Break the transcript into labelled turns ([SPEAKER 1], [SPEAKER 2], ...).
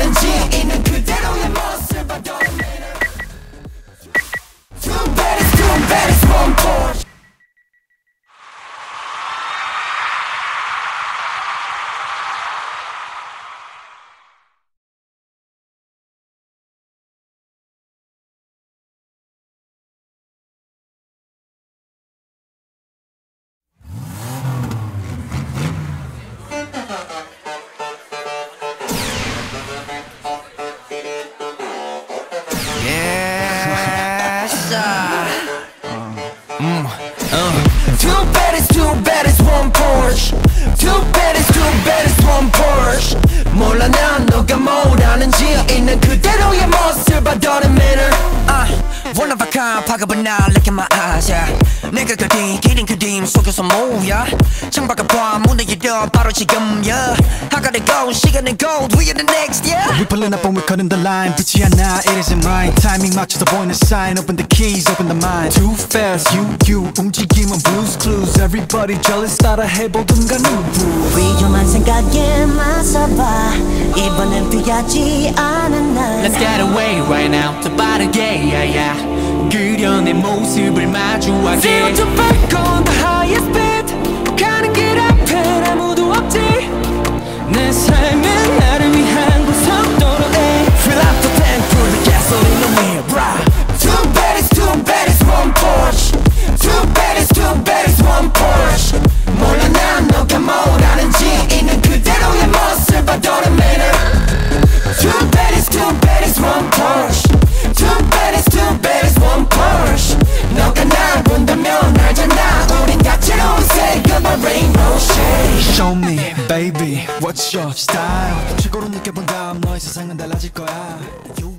[SPEAKER 1] 원하는지 있는 그대로의 모습 봐도 Two baddies, one Porsche. Two baddies, one Porsche. Two baddies, one Porsche. 몰라 난 너가 뭘 아는지 있는 그대로의 모습 봐도는 manner.
[SPEAKER 2] One of a kind, 파급은 나 look in my eyes, yeah. 내가 그린 기린 그림 속에서 뭐야 창밖을 봐 문을 열어 바로 지금, yeah. I gotta go, 시간은 go, we are the next, yeah.
[SPEAKER 3] We pulling up and we're cutting the line 붙지 않아, it isn't mine. Timing 맞춰서 보이는 sign, open the keys, open the mind. Too fast, you 움직임은 blues clues. Everybody jealous, 따라 해보든가 누구.
[SPEAKER 4] 위험한 생각에 맞서봐 이번엔 피하지 않은 날
[SPEAKER 5] Let's get away right now 더 빠르게 yeah, yeah. 그려 내 모습을 마주하게
[SPEAKER 2] Zero to back on the highest speed 가는 길 앞엔 아무도 없지
[SPEAKER 5] 내 삶은 나를 위한 고속도로
[SPEAKER 2] Fill up the tank, put the gasoline on me, brah.
[SPEAKER 1] Two baddies, one Porsche. Two baddies, one Porsche. 몰라 난 너가 뭘 아는지 있는 그대로의 모습 봐도는 manner. Two baddies, one Porsche. Two baddies, one Porsche. 너가 날 본다면 알잖아 우린 다채로운 색깔의 rainbow shade.
[SPEAKER 3] Show me, baby, what's your style. 최고로 느껴본 다음 너의 세상은 달라질 거야.